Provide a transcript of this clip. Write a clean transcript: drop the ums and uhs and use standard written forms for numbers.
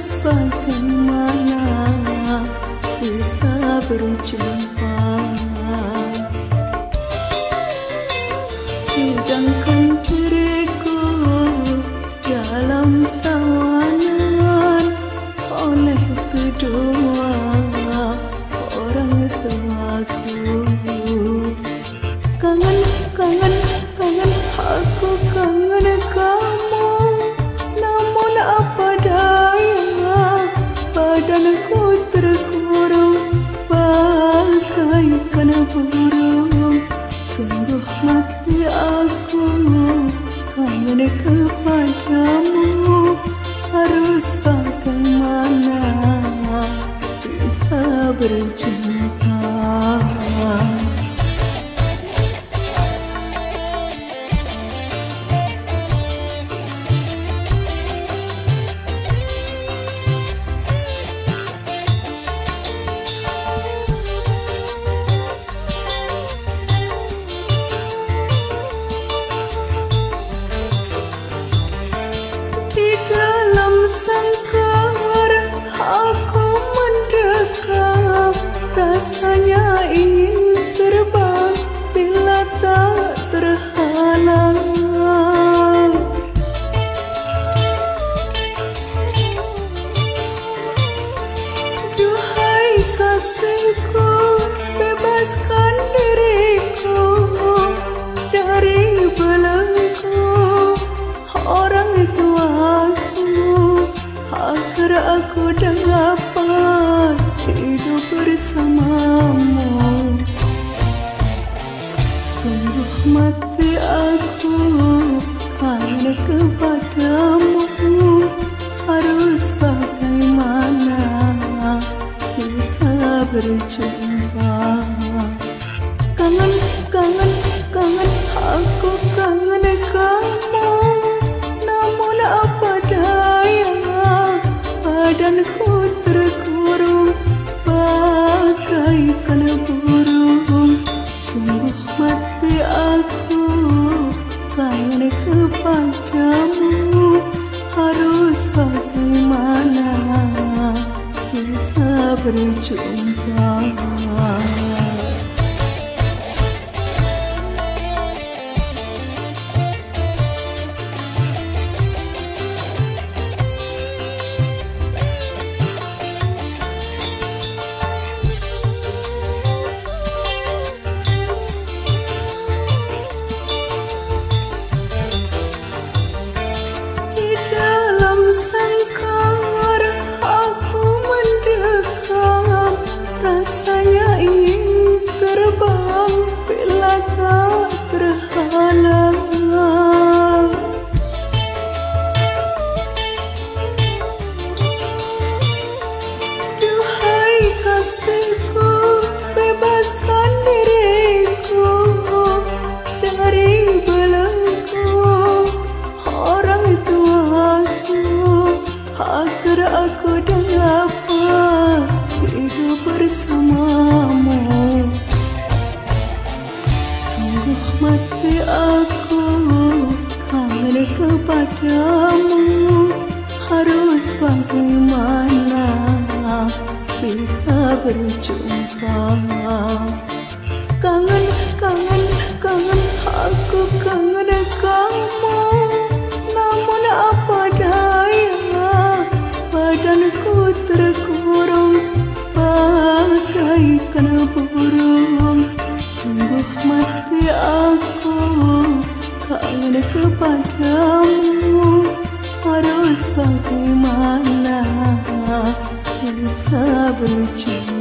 bagaimana bisa berjumpa, sedangkan diriku dalam tawanan oleh kedua orang tuaku. Kangen, kangen, kangen, aku kangen kamu. Namun apa daya, badanku terkurung bagaikan burung. Sungguh mati aku kangen kepadamu. Harus bagaimana bisa berjumpa. Rasanya ingin terbang bila tak terhalang. Duhai kasihku, bebaskan diriku dari belenggu orang tuaku, agar aku dapat hidup bersamamu. Sungguh mati aku kangen kepadamu. Harus bagaimana bisa berjumpa. Kangen, kangen, kangen, aku kangen kamu. Namun apa daya, badanku terkurung bagaikan burung. Sungguh mati aku kangen kepadamu. Harus bagaimana bisa berjumpa. Rasanya ingin terbang bila tak terhalang. Duhai kasihku, bebaskan diriku dari belenggu orang tuaku, agar aku dapat hidup bersamamu. Sungguh mati aku kangen kepadamu. Harus bagaimana bisa berjumpa. Kangen, kangen, kangen, aku kangen kamu. Namun apa daya, badanku terkurung bagaikan burung. Sungguh mati aku kangen kepadamu. Harus bagaimana bisa berjumpa.